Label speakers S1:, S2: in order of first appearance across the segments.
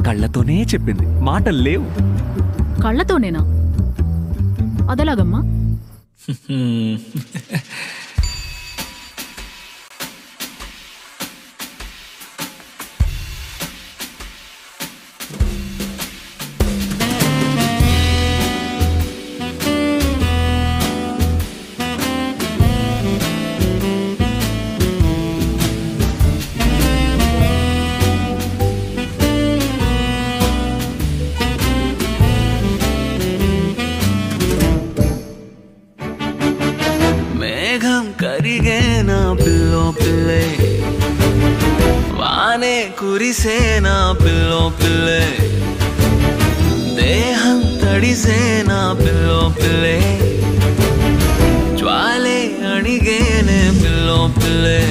S1: కళ్ళతోనే చెప్పింది, మాటలు లేవు.
S2: కళ్ళతోనేనా? అదెలాగమ్మా?
S3: కరిగేనా పిల్లో పిల్లే, వానే కురిసేనా పిల్లో పిల్లే, దేహం తడిసేనా పిల్లో పిల్లే, జ్వాలే అణిగేనే పిల్లో పిల్లే,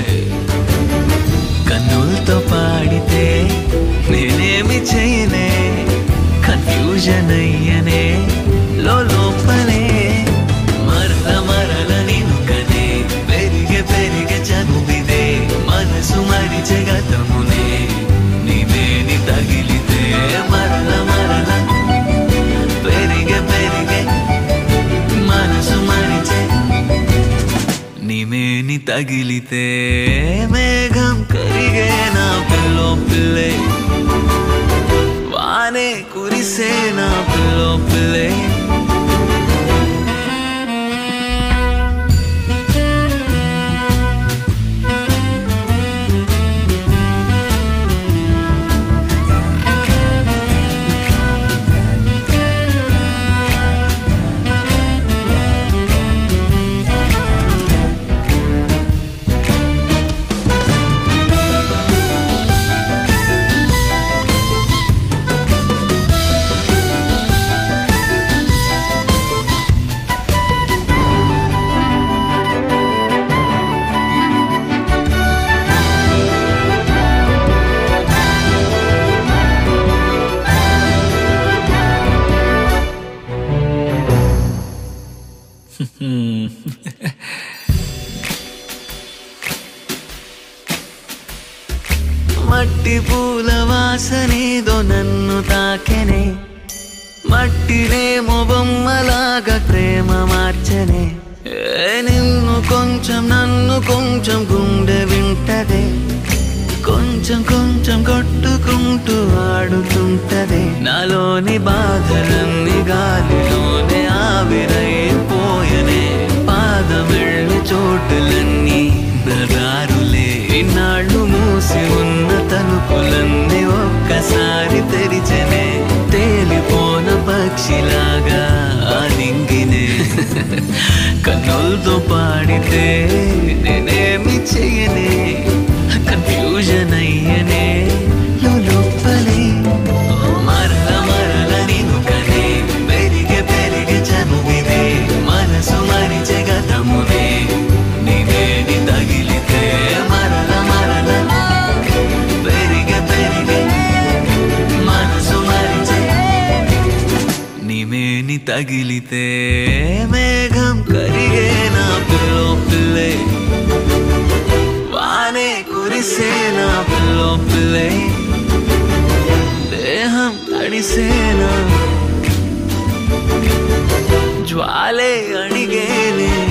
S3: కన్నులతో పాడితే నేనేమి చేయనే, కన్ఫ్యూజన్ అయ్యనే లోపలే, మరల మరల నిన్ను కనే పెరిగే పెరిగే చనువిదే, మనసు మరిచే గతమునే నీవేని తగిలితే, మరల మరల పెరిగే పెరిగే మనసు మరిచే నీవేని తగిలితే, మేఘం కరిగేనా పిల్లో పిల్లే, వానే కురిసేనా పిల్లో పిల్లే, మట్టి పూల వాసనేదో నన్ను తాకెనే, మట్టినేమో బొమ్మలాగా ప్రేమ మార్చనే, నిన్ను కొంచెం నన్ను కొంచెం గుండె వింటదే, కొంచెం కొంచెం కొట్టుకుంటూ ఆడుతుంటదే, నాలోని బాధలన్నీ గాలిలోనే ఆవిరైపోయనే, పాదమెళ్ళి చోటులన్నీ దారులే, ఇన్నాళ్ళు మూసి ఉన్న తలుపులన్నీ ఒక్కసారి తెరిచనే, తేలిపోన పక్షిలాగా ఆలింగినే, కన్నులతో పాడితే నేనేమి చెయ్యనే, కన్ఫ్యూజన్ అయ్యనే లోపలే, మరల మరల నిన్ను కనే పెరిగే పెరిగే చనువిదే, మనసు మరిచే గతమునే నీవేని తగిలితే, మరల మరల పెరిగే పెరిగే మనసు మరిచే నీవేని తగిలితే, మేఘం కరిగేనా పిల్లో పిల్లే, వానే కురిసేనా పిల్లో పిల్లే, దేహం తడిసేనా జ్వాలే అణిగేనే